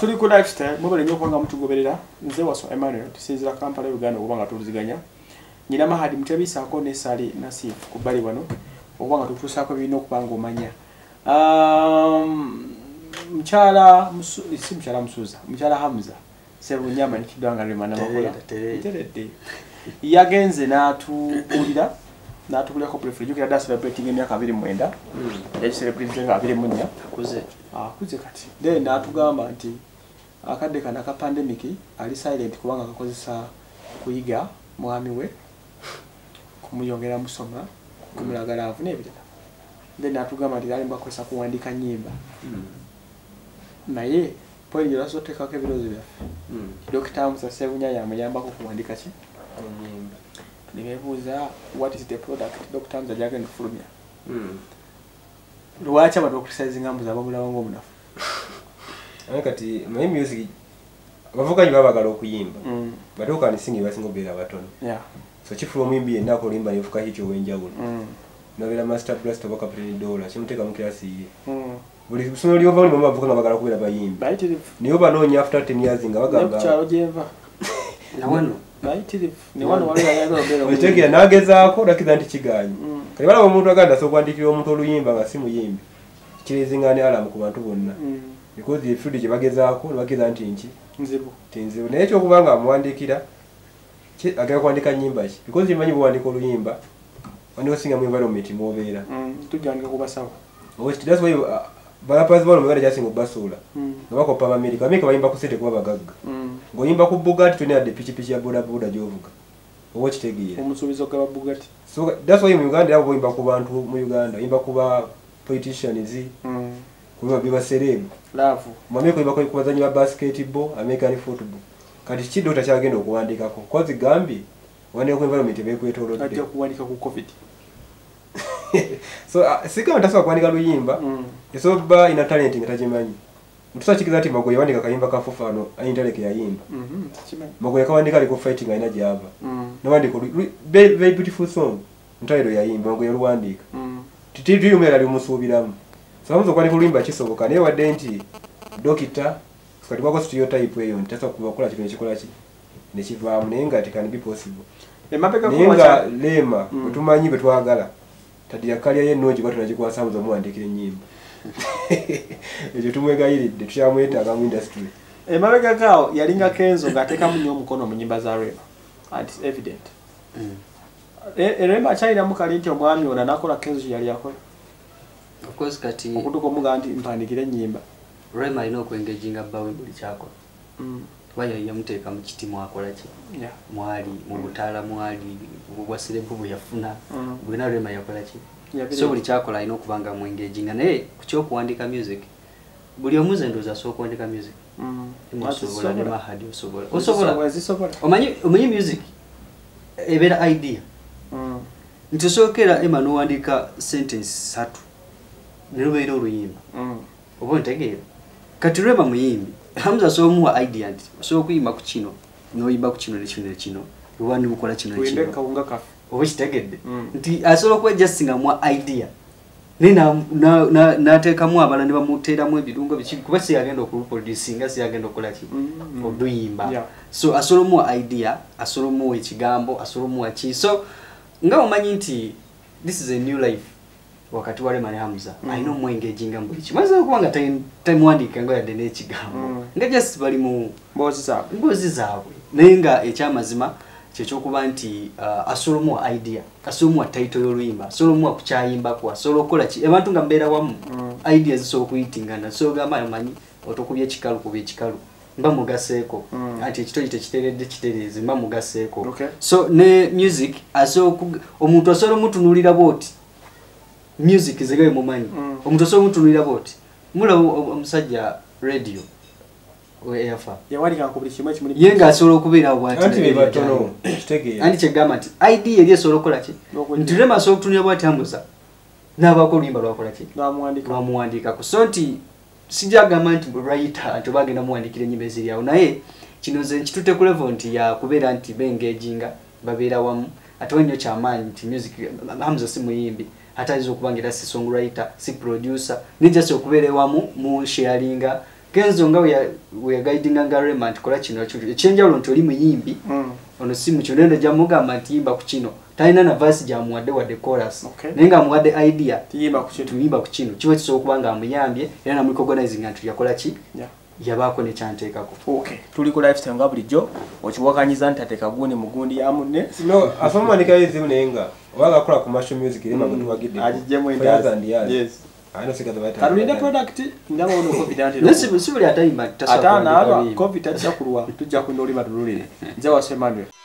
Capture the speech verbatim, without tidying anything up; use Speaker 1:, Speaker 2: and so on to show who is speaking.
Speaker 1: tuli ku lifestyle mubale nyo kwanga mutugoberera nze waso Emmanuel tusinzira Kampala Uganda obanga tuliziganya nyina Mahadi Mutabisa ko ne Sali Nasif ku bali wano obanga tutusako bino okubanga omanya um mchala isi mchala Musuza mchala Hamza sebu nyama nikidwanga lemana makola terede yagenze natubulira natubulira ko prefer yukira da celebrating emyaka abiri mwenda ya celebrating abiri munya
Speaker 2: akuze
Speaker 1: ah kuze kati then natugamba nti akadde kana ka pandemic ali silent kubanga akakozesa kuyiga mwami we kumuyongera musoma kumulagala avune ebirala then natugamba nti ali mbakozesa kuwandika nyimba naye point yala soteka ke birozi byafe Doctor Musa Sebunya yamuyamba ko kuwandika ki
Speaker 2: nyimba
Speaker 1: nimebuza what is the product Doctor Musa jagenda fulumya mm lwacha abantu okurisayizinga ngambu zababula wango munafu
Speaker 3: kati my music abavuga nyi babagala okuyimba mm. batoka nisingi basingo bera batono
Speaker 1: yeah
Speaker 3: so chifu omwimbi enda ko limba nifuka hicho wenjawulo mm. nobera master blast oboka pretty dollar chimuteka mu class yi mm. buli kusono lyova ni mama avuga ngabagala kubera bayimba
Speaker 1: right
Speaker 3: niyo banonya after ten years nga bagamba
Speaker 1: chalo jeva
Speaker 2: na wano
Speaker 1: right ni wano wali yayaga obera
Speaker 3: wetege nageza ko dakiza nti kiganyi mm. kali bala omuntu aganda so kwandikira omuntu oluyimba nga simu yimbi kirezingane ala mu bantu bonna mm. because the food je bagezaako bageza nti nki
Speaker 1: nzibu
Speaker 3: tinzibu naye cyo kubanga amwandikira agera kwandika nyimba ki because imanyi bwandika oluyimba wandi osinga mu environment mobeera
Speaker 1: mm tujanga kubasawa
Speaker 3: oh that's why uh, balapazi balo mwera jasingo basula
Speaker 1: mm
Speaker 3: ngabako pa America America bayimba kusete kuba bagaga
Speaker 1: mm
Speaker 3: ngoyimba ku Bugatti tune ade pichi pichi ya boda boda jovuga owo kitegeera
Speaker 1: omusubizo ka Bugatti
Speaker 3: so that's why mu Uganda yabo bayimba ku bantu mu Uganda yimba kuba politicians mm kuba biba seremu
Speaker 1: lafu
Speaker 3: mameko yimba ko kubazanyi ba basketball American football kati kido tachagenda okuwandikako kozi gambi wane ko environment bekwetolodde
Speaker 1: ajja kuwandika ku covid
Speaker 3: so uh, sika ndasaba kuwandika luyimba mm. eso ba ina talent ngatajimanyi mtusa chikiza ati magoye wandika kayimba ka fufano ayintaleke yayimba
Speaker 1: mhm mm chimanyi
Speaker 3: magoye kawandika liko fighting aina java
Speaker 1: mm.
Speaker 3: no wandiko very, very beautiful song ntayiro yayimba magoye luwandika mm. tititu yumera limusubiramu sababu kwandika luyimba kisoboka naye wadde nti dokita kati bako studio type eyo ntasa kubakola kino kikola ki ne kivaamu naye nga it can be possible
Speaker 1: emapeka
Speaker 3: ko nga lema mm. tumanyi betwagala tadira kalya ye noji batu najikwasa muzo muandikire nyimba ejo tumwegayiridde tukyamwetaaga mu industry
Speaker 1: emapeka kao yalinga Kenzo ngateka munyo mukono mu nyimba za Rema and it's evident mm. e Rema chaira mukali nti omwami ona nakola Kenzo yali yakola
Speaker 2: of course kati
Speaker 1: okutuko muganti mpandikire nyimba
Speaker 2: Rema ino kwengeginga bawe buli chako
Speaker 1: mm
Speaker 2: waya yamuteeka mu kitimu akola ki
Speaker 1: yeah
Speaker 2: mwali mu butala mwali bwasire bubu yafuna mm. bwina Rema yakola ki
Speaker 1: yeah,
Speaker 2: so buli chakola ino kubanga mu engaginga naye kucho kuandika music buli omuze ndoza so kuandika music mm musobola ne Mahadi osobola osobola omanyi omanyi music ebera idea mm ntisokera ema no wandika sentence satu nirubeera oluyimba mm obo ntegeera kati Rema muyimbi Hamza so muwa idea nti so kuyimba ku kino no yimba ku kino ne kino ne kino rwani bukola kino ne kino
Speaker 1: kaunga kafu
Speaker 2: obo kitegedde mm. nti asolo kwe justinga mu idea nina na na nateka mu abala ne bamutera mu ebirungo biki kuba si agenda ku producinga si agenda okola ki mm. oduyimba yeah. so asolo mu idea asolo mu ekigambo asolo mu aki so nga omanyi nti this is a new life wakati wale mane Hamza mm. I know mu engaging ambo chi maze kuwanga time time wandika ngo ya dene chigambo mm. nga just bali mu
Speaker 1: mbozi zawe
Speaker 2: mbozi zawe nenga ekyamazima kyecho kuba nti uh, asolomu idea asolomu title y'oluyimba asolomu akuchayimba kwa solo kola chi abantu nga mbera wamu mm. ideas so kuyitingana so gama manyi otokubye chikalu kubye chikalu mba mugaseko mm. ati ekito kite kiteredde kitereze mba mugaseko
Speaker 1: okay.
Speaker 2: so ne music aso omuntu asolo mutunulira boti music zegaye mumanyi mm. omuntu asolo mutunulira boti mula omusajja radio we yafa
Speaker 1: yawali kakubuli kimwe kimuli
Speaker 2: yenga asolo kubira bwati
Speaker 3: anti bebatono kitegeera
Speaker 2: anti chegama ati idea eri esolo kola ki ntirema asolo kutunulira bwati Hamza nabako limba lwakola ki
Speaker 1: bamuandika
Speaker 2: bamuandika ku so nti sijagamba nti writer ati bagenda muandikire nyimbe ziri yawo naye kino ze kitute ku level nti ya kubeera nti bengeginga babeera wamu atonyo chamanyi nti music Hamza si muyimbi hata izo kubangira si songwriter si producer nije so kubeera wamu mu sharinga Kenzo nga we are guiding nga Rema tukola kino kino change all ntoli muyimbi
Speaker 1: mm.
Speaker 2: ono simu kyonende jamuga matimba ku kino talina na verse jamuwadde wadde chorus
Speaker 1: okay.
Speaker 2: nenga amuwadde idea
Speaker 1: tiyimba ku kino
Speaker 2: tuyimba ku kino kiwe kisobola kubanga amuyambye era na recognize nga tuyakola ki
Speaker 1: yeah.
Speaker 2: yabaako ne kyanteekako
Speaker 1: okay. tuli ku lifestyle nga bulijjo okiwakanyiza nti ateeka guuni mu gundi ya munne
Speaker 3: no asomanika ezimu nenga obaga akola commercial music ema mm. mutuwagidde
Speaker 1: ajijjemu endazi yes
Speaker 3: ano sika zabata
Speaker 1: kalulinde product ndaba ono confident
Speaker 2: nesi sibuli atayimba
Speaker 1: tasaba atana aba covid tajja kulwa tujja kunolima tululire nze wa Emmanuel